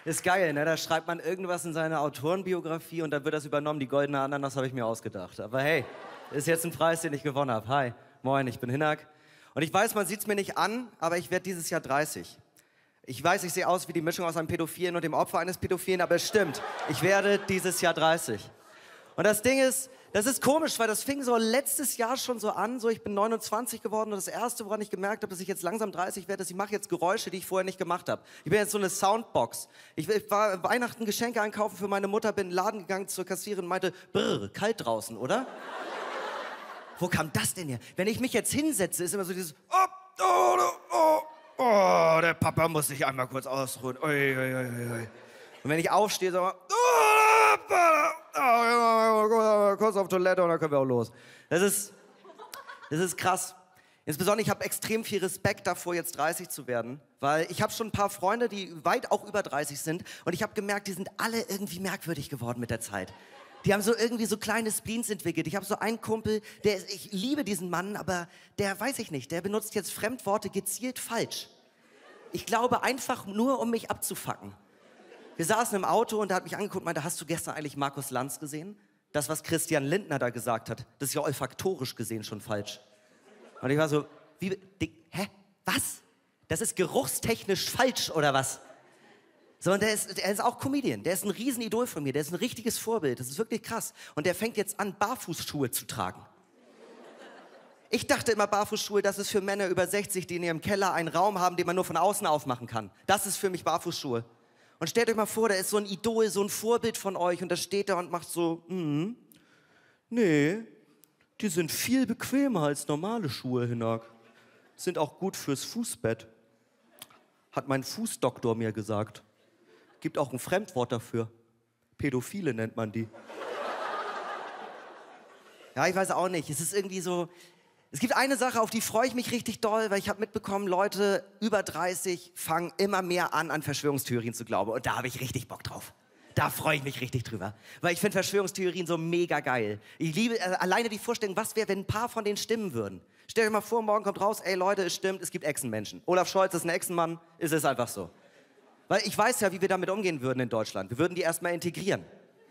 Ist geil, ne? Da schreibt man irgendwas in seine Autorenbiografie und dann wird das übernommen. Die goldene Ananas habe ich mir ausgedacht. Aber hey, ist jetzt ein Preis, den ich gewonnen habe. Hi, moin, ich bin Hinak. Und ich weiß, man sieht es mir nicht an, aber ich werde dieses Jahr 30. Ich weiß, ich sehe aus wie die Mischung aus einem Pädophilen und dem Opfer eines Pädophilen, aber es stimmt. Ich werde dieses Jahr 30. Und das Ding ist, das ist komisch, weil das fing so letztes Jahr schon so an. So, ich bin 29 geworden und das Erste, woran ich gemerkt habe, dass ich jetzt langsam 30 werde, ist, ich mache jetzt Geräusche, die ich vorher nicht gemacht habe. Ich bin jetzt so eine Soundbox. Ich war Weihnachten Geschenke einkaufen für meine Mutter, bin in den Laden gegangen zur Kassiererin und meinte, brr, kalt draußen, oder? Wo kam das denn her? Wenn ich mich jetzt hinsetze, ist immer so dieses, oh, der Papa muss sich einmal kurz ausruhen. Ui, ui, ui, ui. Und wenn ich aufstehe, sag mal, kurz auf Toilette und dann können wir auch los. Das ist krass. Insbesondere, ich habe extrem viel Respekt davor, jetzt 30 zu werden, weil ich habe schon ein paar Freunde, die weit auch über 30 sind und ich habe gemerkt, die sind alle irgendwie merkwürdig geworden mit der Zeit. Die haben so irgendwie so kleine Spleens entwickelt. Ich habe so einen Kumpel, ich liebe diesen Mann, aber der, weiß ich nicht, der benutzt jetzt Fremdworte gezielt falsch. Ich glaube einfach nur, um mich abzufacken. Wir saßen im Auto und er hat mich angeguckt und meinte, hast du gestern eigentlich Markus Lanz gesehen? Das, was Christian Lindner da gesagt hat, das ist ja olfaktorisch gesehen schon falsch. Und ich war so, hä? Was? Das ist geruchstechnisch falsch, oder was? So, und er ist auch Comedian. Der ist ein Riesenidol von mir. Der ist ein richtiges Vorbild. Das ist wirklich krass. Und der fängt jetzt an, Barfußschuhe zu tragen. Ich dachte immer, Barfußschuhe, das ist für Männer über 60, die in ihrem Keller einen Raum haben, den man nur von außen aufmachen kann. Das ist für mich Barfußschuhe. Und stellt euch mal vor, da ist so ein Idol, so ein Vorbild von euch und da steht er und macht so, nee, die sind viel bequemer als normale Schuhe, Hinak. Sind auch gut fürs Fußbett. Hat mein Fußdoktor mir gesagt. Gibt auch ein Fremdwort dafür. Pädophile nennt man die. Ja, ich weiß auch nicht. Es ist irgendwie so... Es gibt eine Sache, auf die freue ich mich richtig doll, weil ich habe mitbekommen, Leute über 30 fangen immer mehr an Verschwörungstheorien zu glauben. Und da habe ich richtig Bock drauf. Da freue ich mich richtig drüber. Weil ich finde Verschwörungstheorien so mega geil. Ich liebe alleine die Vorstellung, was wäre, wenn ein paar von denen stimmen würden. Stell dir mal vor, morgen kommt raus, ey Leute, es stimmt, es gibt Echsenmenschen. Olaf Scholz ist ein Echsenmann, ist es einfach so. Weil ich weiß ja, wie wir damit umgehen würden in Deutschland. Wir würden die erstmal integrieren.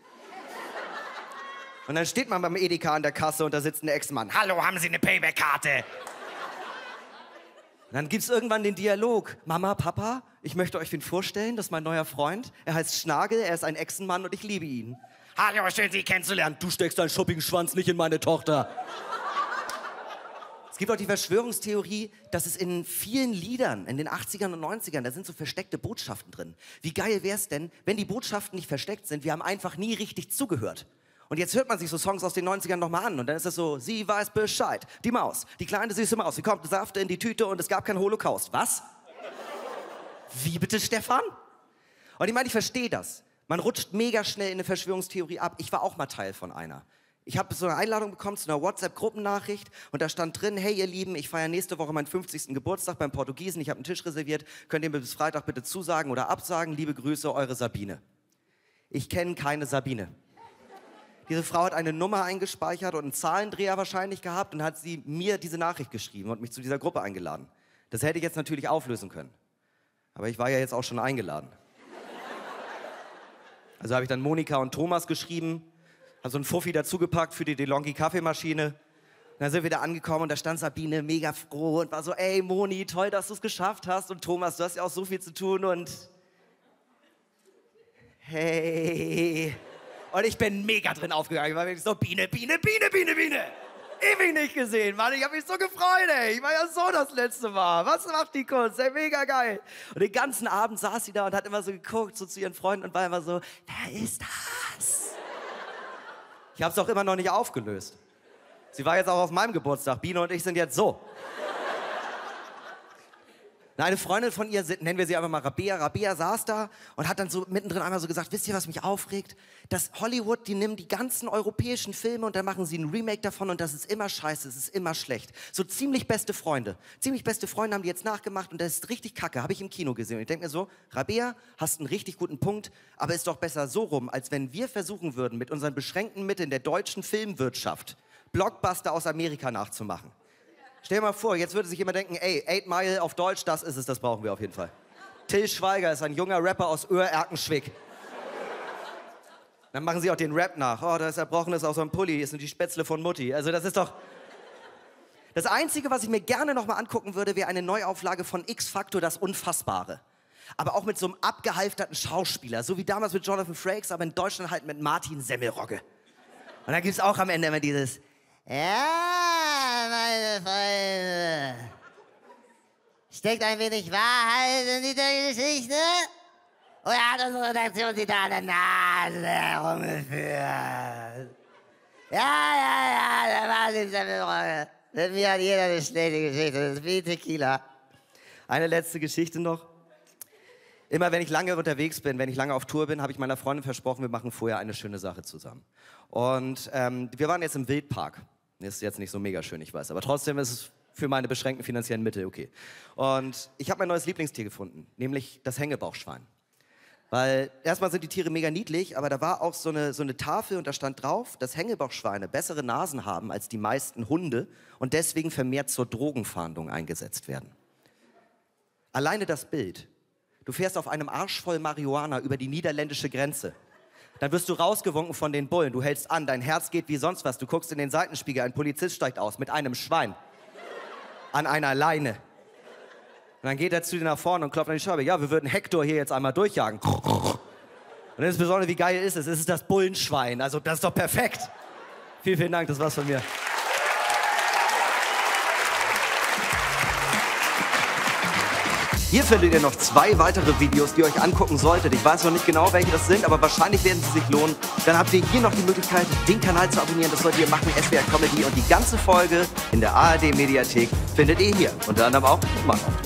Und dann steht man beim Edeka an der Kasse und da sitzt ein Ex-Mann. Hallo, haben Sie eine Payback-Karte? Dann gibt's irgendwann den Dialog. Mama, Papa, ich möchte euch wen vorstellen, das ist mein neuer Freund. Er heißt Schnagel, er ist ein Echsenmann und ich liebe ihn. Hallo, schön Sie kennenzulernen. Du steckst deinen schuppigen Schwanz nicht in meine Tochter. Es gibt auch die Verschwörungstheorie, dass es in vielen Liedern, in den 80ern und 90ern, da sind so versteckte Botschaften drin. Wie geil wär's denn, wenn die Botschaften nicht versteckt sind, wir haben einfach nie richtig zugehört. Und jetzt hört man sich so Songs aus den 90ern nochmal an und dann ist es so, sie weiß Bescheid, die Maus, die kleine süße Maus, sie kommt Saft in die Tüte und es gab keinen Holocaust. Was? Wie bitte, Stefan? Und ich meine, ich verstehe das. Man rutscht mega schnell in eine Verschwörungstheorie ab. Ich war auch mal Teil von einer. Ich habe so eine Einladung bekommen zu einer WhatsApp-Gruppennachricht und da stand drin, hey ihr Lieben, ich feiere nächste Woche meinen 50. Geburtstag beim Portugiesen, ich habe einen Tisch reserviert, könnt ihr mir bis Freitag bitte zusagen oder absagen, liebe Grüße, eure Sabine. Ich kenne keine Sabine. Diese Frau hat eine Nummer eingespeichert und einen Zahlendreher wahrscheinlich gehabt und hat sie mir diese Nachricht geschrieben und mich zu dieser Gruppe eingeladen. Das hätte ich jetzt natürlich auflösen können. Aber ich war ja jetzt auch schon eingeladen. Also habe ich dann Monika und Thomas geschrieben, habe so einen Fuffi dazugepackt für die DeLonghi Kaffeemaschine. Und dann sind wir da angekommen und da stand Sabine mega froh und war so, ey Moni, toll, dass du es geschafft hast. Und Thomas, du hast ja auch so viel zu tun und... Hey... Und ich bin mega drin aufgegangen. Ich war wirklich so, Biene. Ewig nicht gesehen, Mann. Ich hab mich so gefreut, ey. Ich war ja so das letzte Mal. Was macht die Kunst? Ey, mega geil. Und den ganzen Abend saß sie da und hat immer so geguckt, so zu ihren Freunden und war immer so, wer ist das? Ich hab's auch immer noch nicht aufgelöst. Sie war jetzt auch auf meinem Geburtstag. Biene und ich sind jetzt so. Eine Freundin von ihr, nennen wir sie einfach mal Rabea. Rabea saß da und hat dann so mittendrin einmal so gesagt, wisst ihr, was mich aufregt? Dass Hollywood, die nehmen die ganzen europäischen Filme und dann machen sie ein Remake davon und das ist immer scheiße, es ist immer schlecht. So ziemlich beste Freunde. Ziemlich beste Freunde haben die jetzt nachgemacht und das ist richtig kacke, habe ich im Kino gesehen. Und ich denke mir so, Rabea, hast einen richtig guten Punkt, aber ist doch besser so rum, als wenn wir versuchen würden, mit unseren beschränkten Mitteln der deutschen Filmwirtschaft Blockbuster aus Amerika nachzumachen. Stell dir mal vor, jetzt würde sich jemand denken, ey, 8 Mile auf Deutsch, das ist es, das brauchen wir auf jeden Fall. Till Schweiger ist ein junger Rapper aus Oer-Erkenschwick. Dann machen sie auch den Rap nach. Oh, da ist Erbrochenes aus so einem Pulli, das sind die Spätzle von Mutti. Also das ist doch... Das Einzige, was ich mir gerne noch mal angucken würde, wäre eine Neuauflage von X-Factor, das Unfassbare. Aber auch mit so einem abgehalfterten Schauspieler, so wie damals mit Jonathan Frakes, aber in Deutschland halt mit Martin Semmelrogge. Und dann gibt es auch am Ende immer dieses... Ja, meine Freunde, steckt ein wenig Wahrheit in die Geschichte? Oder hat unsere Redaktion sie da an der Nase herumgeführt? Ja, der Martin Semmelrogge. Mit mir hat jeder eine schlechte Geschichte, das ist wie Tequila. Eine letzte Geschichte noch. Immer wenn ich lange unterwegs bin, wenn ich lange auf Tour bin, habe ich meiner Freundin versprochen, wir machen vorher eine schöne Sache zusammen. Und wir waren jetzt im Wildpark. Ist jetzt nicht so mega schön, ich weiß, aber trotzdem ist es für meine beschränkten finanziellen Mittel okay. Und ich habe mein neues Lieblingstier gefunden, nämlich das Hängebauchschwein. Weil erstmal sind die Tiere mega niedlich, aber da war auch so eine Tafel und da stand drauf, dass Hängebauchschweine bessere Nasen haben als die meisten Hunde und deswegen vermehrt zur Drogenfahndung eingesetzt werden. Alleine das Bild. Du fährst auf einem Arsch voll Marihuana über die niederländische Grenze. Dann wirst du rausgewunken von den Bullen, du hältst an, dein Herz geht wie sonst was, du guckst in den Seitenspiegel, ein Polizist steigt aus mit einem Schwein an einer Leine. Und dann geht er zu dir nach vorne und klopft an die Scheibe. Ja, wir würden Hector hier jetzt einmal durchjagen. Und insbesondere, wie geil ist es? Es ist das Bullenschwein. Also, das ist doch perfekt. Vielen, vielen Dank, das war's von mir. Hier findet ihr noch 2 weitere Videos, die ihr euch angucken solltet. Ich weiß noch nicht genau, welche das sind, aber wahrscheinlich werden sie sich lohnen. Dann habt ihr hier noch die Möglichkeit, den Kanal zu abonnieren. Das solltet ihr machen, SWR Comedy. Und die ganze Folge in der ARD Mediathek findet ihr hier. Unter anderem auch Mann.